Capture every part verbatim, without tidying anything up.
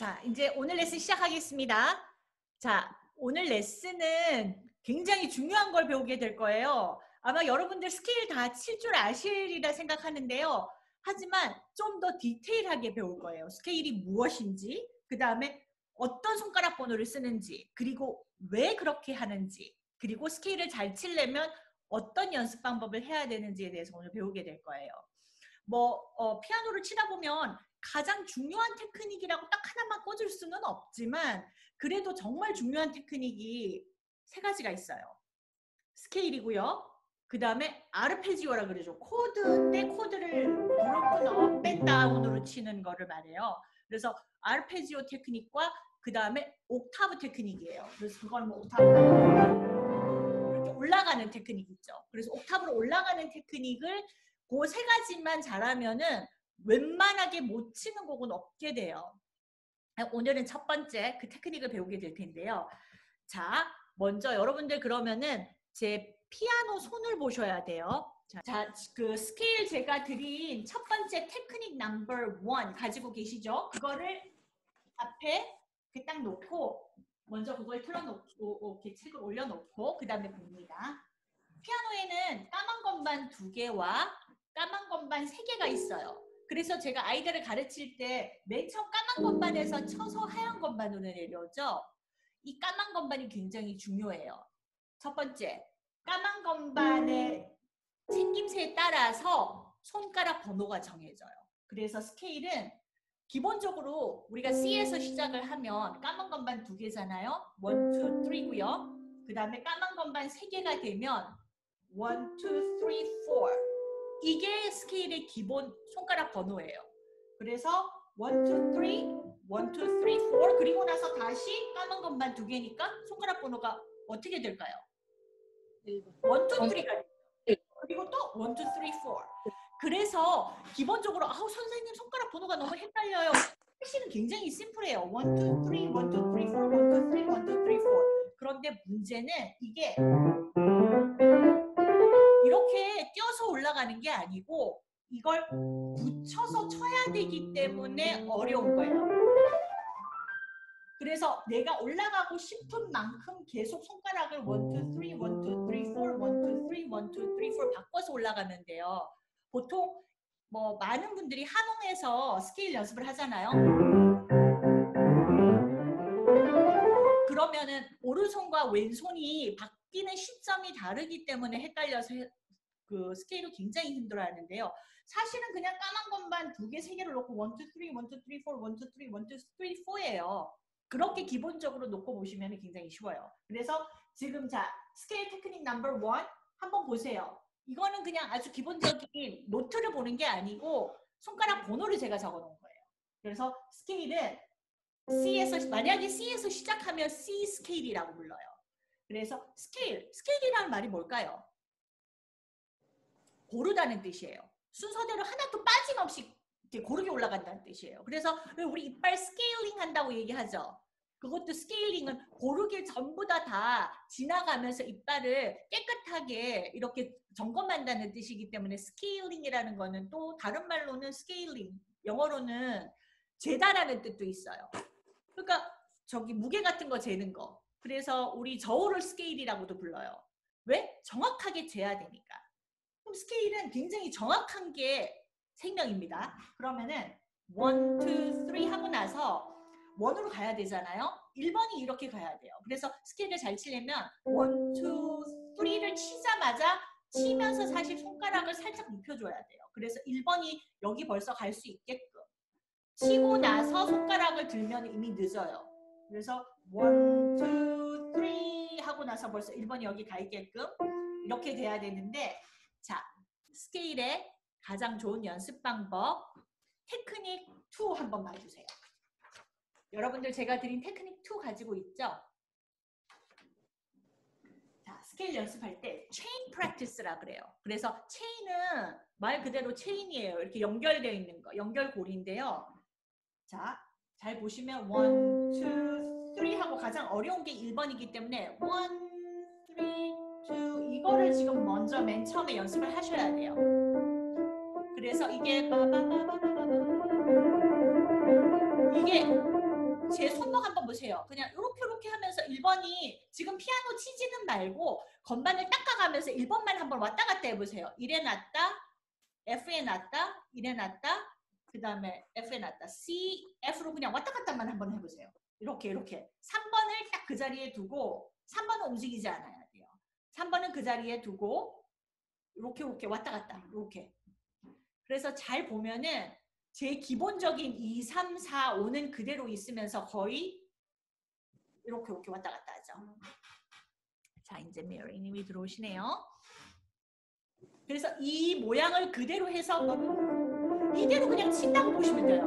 자, 이제 오늘 레슨 시작하겠습니다. 자, 오늘 레슨은 굉장히 중요한 걸 배우게 될 거예요. 아마 여러분들 스케일 다 칠 줄 아시리라 생각하는데요. 하지만 좀 더 디테일하게 배울 거예요. 스케일이 무엇인지, 그 다음에 어떤 손가락 번호를 쓰는지, 그리고 왜 그렇게 하는지, 그리고 스케일을 잘 치려면 어떤 연습 방법을 해야 되는지에 대해서 오늘 배우게 될 거예요. 뭐 어, 피아노를 치다 보면 가장 중요한 테크닉이라고 딱 하나만 꽂을 수는 없지만 그래도 정말 중요한 테크닉이 세 가지가 있어요. 스케일이고요. 그 다음에 아르페지오라 그러죠. 코드인데 코드를 누르고 넣어 뺀다운으로 치는 거를 말해요. 그래서 아르페지오 테크닉과 그 다음에 옥타브 테크닉이에요. 그래서 그건 뭐 옥타브 이렇게 올라가는 테크닉 있죠. 그래서 옥타브로 올라가는 테크닉을 그 세 가지만 잘하면은 웬만하게 못 치는 곡은 없게 돼요. 오늘은 첫 번째 그 테크닉을 배우게 될 텐데요. 자, 먼저 여러분들 그러면은 제 피아노 손을 보셔야 돼요. 자, 그 스케일 제가 드린 첫 번째 테크닉 넘버 원 가지고 계시죠? 그거를 앞에 이렇게 딱 놓고 먼저 그걸 틀어놓고 이렇게 책을 올려놓고 그 다음에 봅니다. 피아노에는 까만 건반 두 개와 까만 건반 세 개가 있어요. 그래서 제가 아이들을 가르칠 때 맨 처음 까만 건반에서 쳐서 하얀 건반으로 내려오죠. 이 까만 건반이 굉장히 중요해요. 첫 번째, 까만 건반의 생김새에 따라서 손가락 번호가 정해져요. 그래서 스케일은 기본적으로 우리가 C에서 시작을 하면 까만 건반 두 개잖아요. 원, 투, 쓰리고요. 그 다음에 까만 건반 세 개가 되면 원, 투, 쓰리, 포 이게 스케일의 기본 손가락 번호예요. 그래서 원, 투, 쓰리, 원, 투, 쓰리, 포 그리고 나서 다시 까만 건반 두 개니까 손가락 번호가 어떻게 될까요? 일 번. 원, 투, 쓰리가 돼요. 그리고 또 원, 투, 쓰리, 포 그래서 기본적으로 아우 선생님 손가락 번호가 너무 헷갈려요. 사실은 굉장히 심플해요. 원, 투, 쓰리, 원, 투, 쓰리, 포 원, 투, 쓰리, 원, 투, 쓰리, 포 그런데 문제는 이게 이렇게 띄어서 올라가는 게 아니고 이걸 붙여서 쳐야 되기 때문에 어려운 거예요. 그래서 내가 올라가고 싶은 만큼 계속 손가락을 원, 투, 쓰리, 원, 투, 쓰리, 포 원, 투, 쓰리, 원, 투, 쓰리, 포 바꿔서 올라가면 돼요. 보통 뭐 많은 분들이 한홍에서 스케일 연습을 하잖아요. 그러면은 오른손과 왼손이 바뀌는 시점이 다르기 때문에 헷갈려서 그 스케일을 굉장히 힘들어하는데요. 사실은 그냥 까만 건반 두 개, 세 개를 놓고 원, 투, 쓰리, 원, 투, 쓰리, 포 원, 투, 쓰리, 원, 투, 쓰리, 포예요. 그렇게 기본적으로 놓고 보시면 굉장히 쉬워요. 그래서 지금 자 스케일 테크닉 넘버 원 한번 보세요. 이거는 그냥 아주 기본적인 노트를 보는 게 아니고 손가락 번호를 제가 적어 놓은 거예요. 그래서 스케일은 C에서 만약에 C에서 시작하면 C 스케일이라고 불러요. 그래서 스케일, 스케일이라는 말이 뭘까요? 고르다는 뜻이에요. 순서대로 하나도 빠짐없이 고르게 올라간다는 뜻이에요. 그래서 우리 이빨 스케일링 한다고 얘기하죠. 그것도 스케일링은 고르게 전부 다 다 지나가면서 이빨을 깨끗하게 이렇게 점검한다는 뜻이기 때문에 스케일링이라는 거는 또 다른 말로는 스케일링, 영어로는 재다라는 뜻도 있어요. 그러니까 저기 무게 같은 거 재는 거. 그래서 우리 저울을 스케일이라고도 불러요. 왜? 정확하게 재야 되니까. 그럼 스케일은 굉장히 정확한 게 생명입니다. 그러면은 원, 투, 쓰리 하고 나서 원으로 가야 되잖아요. 일 번이 이렇게 가야 돼요. 그래서 스케일을 잘 치려면 원, 투, 쓰리를 치자마자 치면서 사실 손가락을 살짝 눕혀줘야 돼요. 그래서 일 번이 여기 벌써 갈 수 있게끔 치고 나서 손가락을 들면 이미 늦어요. 그래서 원, 투, 쓰리 하고 나서 벌써 일 번이 여기 가 있게끔 이렇게 돼야 되는데 자, 스케일의 가장 좋은 연습 방법 테크닉 투 한번 봐주세요. 여러분들 제가 드린 테크닉 투 가지고 있죠? 자, 스케일 연습할 때 체인 프랙티스라 그래요. 그래서 체인은 말 그대로 체인이에요. 이렇게 연결되어 있는 거, 연결고리인데요. 자, 잘 보시면 원, 투, 쓰리 하고 가장 어려운 게 일 번이기 때문에 원, 쓰리, 투 이거를 지금 먼저 맨 처음에 연습을 하셔야 돼요. 그래서 이게 이게 제 손목 한번 보세요. 그냥 이렇게 이렇게 하면서 일 번이 지금 피아노 치지는 말고 건반을 닦아가면서 일 번만 한번 왔다 갔다 해보세요. 일에 놨다, F에 놨다, 일에 놨다, 그 다음에 F에 놨다. C, F로 그냥 왔다 갔다만 한번 해보세요. 이렇게 이렇게. 삼 번을 딱 그 자리에 두고 삼 번은 움직이지 않아야 돼요. 삼 번은 그 자리에 두고 이렇게 이렇게 왔다 갔다 이렇게. 그래서 잘 보면은 제 기본적인 이, 삼, 사, 오는 그대로 있으면서 거의 이렇게 이렇게 왔다 갔다 하죠. 자, 이제 메리님이 들어오시네요. 그래서 이 모양을 그대로 해서 이대로 그냥 친다고 보시면 돼요.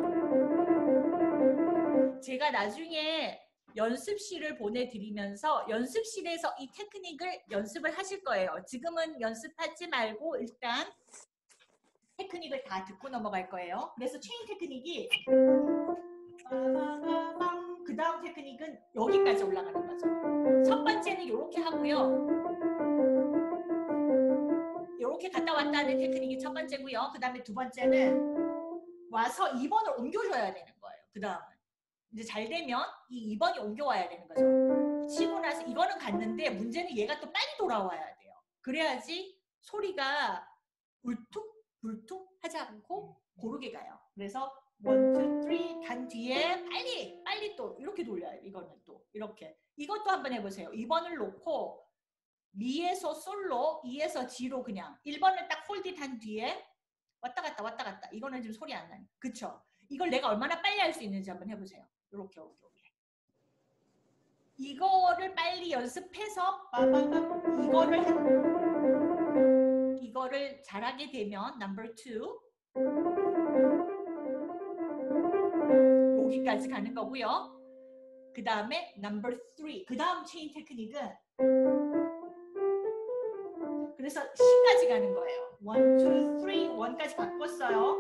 제가 나중에 연습실을 보내드리면서 연습실에서 이 테크닉을 연습을 하실 거예요. 지금은 연습하지 말고 일단 테크닉을 다 듣고 넘어갈 거예요. 그래서 체인 테크닉이 그 다음 테크닉은 여기까지 올라가는 거죠. 첫 번째는 이렇게 하고요. 이렇게 갔다 왔다 하는 테크닉이 첫 번째고요. 그 다음에 두 번째는 와서 이 번을 옮겨줘야 되는 거예요. 그 다음은 이제 잘 되면 이 이 번이 옮겨와야 되는 거죠. 치고 나서 이거는 갔는데 문제는 얘가 또 빨리 돌아와야 돼요. 그래야지 소리가 울퉁 불퉁 하지 않고 고르게 가요. 그래서 원, 투, 쓰리 간 뒤에 빨리 빨리 또 이렇게 돌려요. 이거는 또 이렇게. 이것도 한번 해보세요. 이 번을 놓고 미에서 솔로, 이에서 지로 그냥 일 번을 딱 홀릿한 뒤에 왔다 갔다 왔다 갔다. 이거는 지금 소리 안 나요. 그쵸? 이걸 내가 얼마나 빨리 할 수 있는지 한번 해보세요. 이렇게 이렇게 이렇게. 이거를 빨리 연습해서 이거를 한 이거를 잘하게 되면 넘버 투 여기까지 가는 거고요. 그 다음에 넘버 쓰리 그 다음 체인 테크닉은 그래서 C까지 가는 거예요. 원, 투, 쓰리, 원까지 바꿨어요.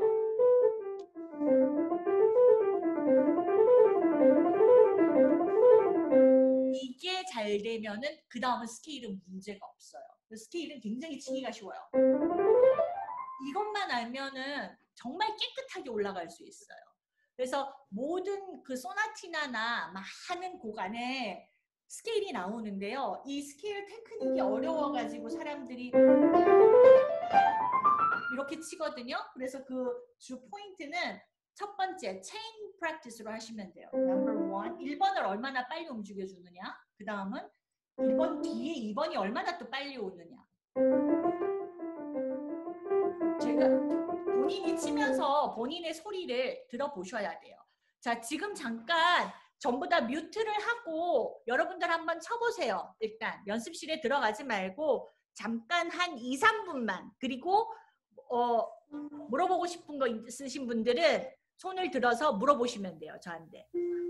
이게 잘 되면은 그 다음은 스케일은 문제가 없어요. 스케일은 굉장히 치기가 쉬워요. 이것만 알면은 정말 깨끗하게 올라갈 수 있어요. 그래서 모든 그 소나티나나 많은 곡 안에 스케일이 나오는데요. 이 스케일 테크닉이 어려워가지고 사람들이 이렇게 치거든요. 그래서 그 주 포인트는 첫 번째 체인 프랙티스로 하시면 돼요. 넘버 원, 일 번을 얼마나 빨리 움직여주느냐. 그 다음은 일 번 뒤에 이 번이 얼마나 또 빨리 오느냐. 제가 본인이 치면서 본인의 소리를 들어보셔야 돼요. 자, 지금 잠깐 전부 다 뮤트를 하고 여러분들 한번 쳐보세요. 일단 연습실에 들어가지 말고 잠깐 한 이, 삼 분만. 그리고 어, 물어보고 싶은 거 있으신 분들은 손을 들어서 물어보시면 돼요. 저한테.